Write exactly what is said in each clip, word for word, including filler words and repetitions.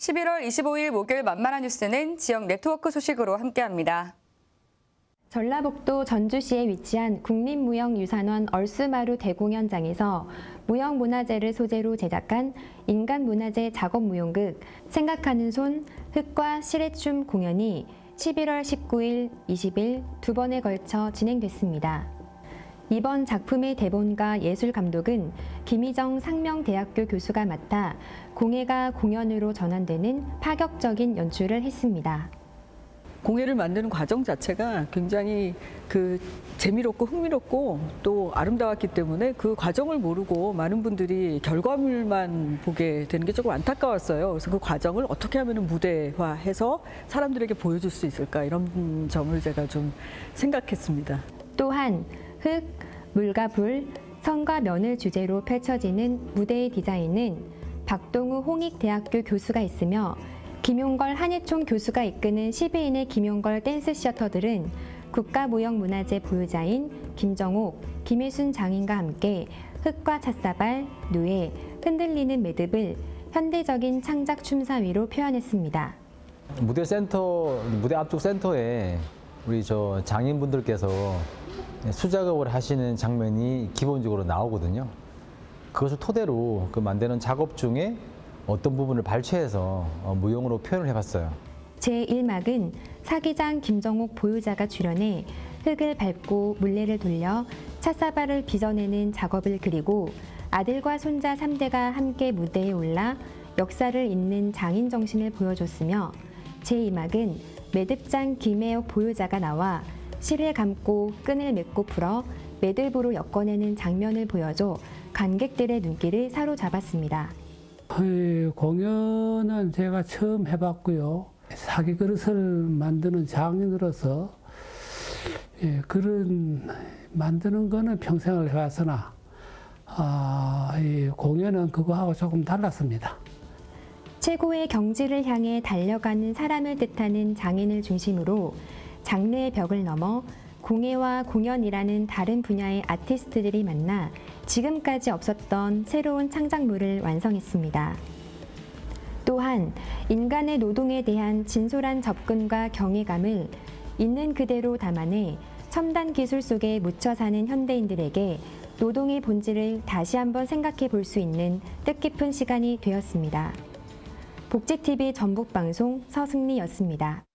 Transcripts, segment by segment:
십일월 이십오일 목요일 만만한 뉴스는 지역 네트워크 소식으로 함께합니다. 전라북도 전주시에 위치한 국립무형유산원 얼스마루 대공연장에서 무형문화재를 소재로 제작한 인간문화재 작업무용극 생각하는 손, 흙과 실의 춤 공연이 십일월 십구일, 이십일 두 번에 걸쳐 진행됐습니다. 이번 작품의 대본과 예술감독은 김희정 상명대학교 교수가 맡아 공예가 공연으로 전환되는 파격적인 연출을 했습니다. 공예를 만드는 과정 자체가 굉장히 그 재미롭고 흥미롭고 또 아름다웠기 때문에 그 과정을 모르고 많은 분들이 결과물만 보게 되는 게 조금 안타까웠어요. 그래서 그 과정을 어떻게 하면 무대화해서 사람들에게 보여줄 수 있을까, 이런 점을 제가 좀 생각했습니다. 또한 흙, 물과 불, 선과 면을 주제로 펼쳐지는 무대의 디자인은 박동우 홍익대학교 교수가 있으며 김용걸 한예총 교수가 이끄는 십이 인의 김용걸 댄스 시어터들은 국가무형문화재 보유자인 김정옥, 김일순 장인과 함께 흙과 찻사발, 누에, 흔들리는 매듭을 현대적인 창작 춤사위로 표현했습니다. 무대 센터, 무대 앞쪽 센터에 우리 저 장인분들께서 수작업을 하시는 장면이 기본적으로 나오거든요. 그것을 토대로 그 만드는 작업 중에 어떤 부분을 발췌해서 무용으로 표현을 해봤어요. 제일 막은 사기장 김정옥 보유자가 출연해 흙을 밟고 물레를 돌려 찻사발을 빚어내는 작업을 그리고 아들과 손자 삼 대가 함께 무대에 올라 역사를 잇는 장인 정신을 보여줬으며 제이 막은 매듭장 김혜옥 보유자가 나와 실을 감고 끈을 맺고 풀어 매듭으로 엮어내는 장면을 보여줘 관객들의 눈길을 사로잡았습니다. 공연은 제가 처음 해봤고요. 사기 그릇을 만드는 장인으로서 예, 그런 만드는 거는 평생을 해왔으나 아, 이 공연은 그거하고 조금 달랐습니다. 최고의 경지를 향해 달려가는 사람을 뜻하는 장인을 중심으로 장르의 벽을 넘어 공예와 공연이라는 다른 분야의 아티스트들이 만나 지금까지 없었던 새로운 창작물을 완성했습니다. 또한 인간의 노동에 대한 진솔한 접근과 경외감을 있는 그대로 담아내 첨단 기술 속에 묻혀 사는 현대인들에게 노동의 본질을 다시 한번 생각해 볼 수 있는 뜻깊은 시간이 되었습니다. 복지티비 전북방송 서승리였습니다.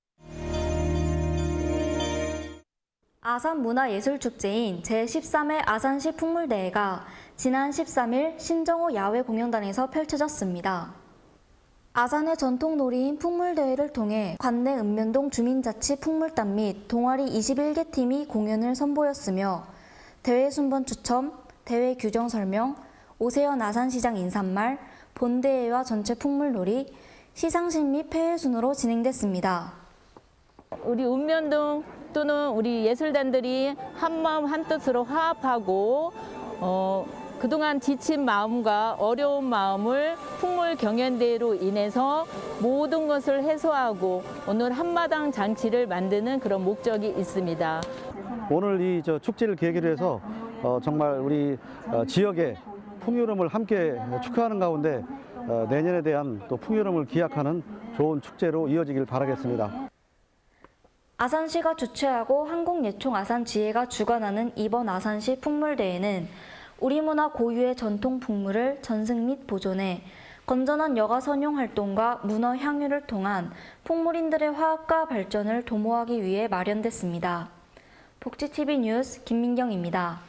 아산문화예술축제인 제십삼 회 아산시 풍물대회가 지난 십삼일 신정호 야외공연단에서 펼쳐졌습니다. 아산의 전통놀이인 풍물대회를 통해 관내 읍면동 주민자치 풍물단 및 동아리 이십일 개 팀이 공연을 선보였으며 대회 순번 추첨, 대회 규정 설명, 오세현 아산시장 인사말, 본대회와 전체 풍물놀이, 시상식 및 폐회 순으로 진행됐습니다. 우리 읍면동 또는 우리 예술단들이 한마음 한뜻으로 화합하고 어, 그동안 지친 마음과 어려운 마음을 풍물 경연대회로 인해서 모든 것을 해소하고 오늘 한마당 잔치를 만드는 그런 목적이 있습니다. 오늘 이 저 축제를 계기로 해서 어, 정말 우리 어, 지역의 풍요로움을 함께 축하하는 가운데 어, 내년에 대한 또 풍요로움을 기약하는 좋은 축제로 이어지길 바라겠습니다. 아산시가 주최하고 한국예총 아산지회가 주관하는 이번 아산시 풍물대회는 우리 문화 고유의 전통 풍물을 전승 및 보존해 건전한 여가 선용 활동과 문화 향유를 통한 풍물인들의 화합과 발전을 도모하기 위해 마련됐습니다. 복지티비 뉴스 김민경입니다.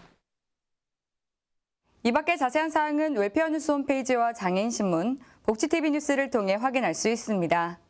이 밖의 자세한 사항은 웰페어 뉴스 홈페이지와 장애인신문, 복지티비 뉴스를 통해 확인할 수 있습니다.